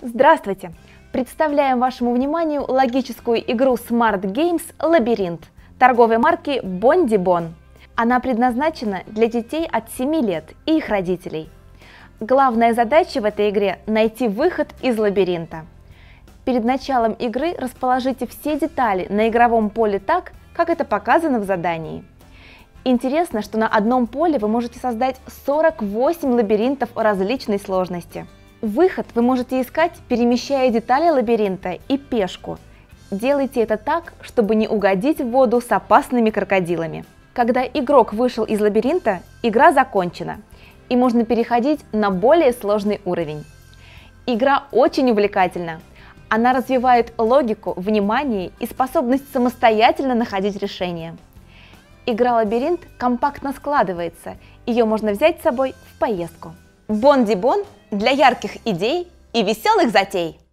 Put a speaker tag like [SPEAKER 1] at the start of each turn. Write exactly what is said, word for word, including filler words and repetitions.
[SPEAKER 1] Здравствуйте! Представляем вашему вниманию логическую игру Smart Games «Лабиринт» торговой марки Bondi-Bon. Она предназначена для детей от семи лет и их родителей. Главная задача в этой игре – найти выход из лабиринта. Перед началом игры расположите все детали на игровом поле так, как это показано в задании. Интересно, что на одном поле вы можете создать сорок восемь лабиринтов различной сложности. Выход вы можете искать, перемещая детали лабиринта и пешку. Делайте это так, чтобы не угодить в воду с опасными крокодилами. Когда игрок вышел из лабиринта, игра закончена, и можно переходить на более сложный уровень. Игра очень увлекательна. Она развивает логику, внимание и способность самостоятельно находить решения. Игра «Лабиринт» компактно складывается, ее можно взять с собой в поездку. Bondi-Bon для ярких идей и веселых затей!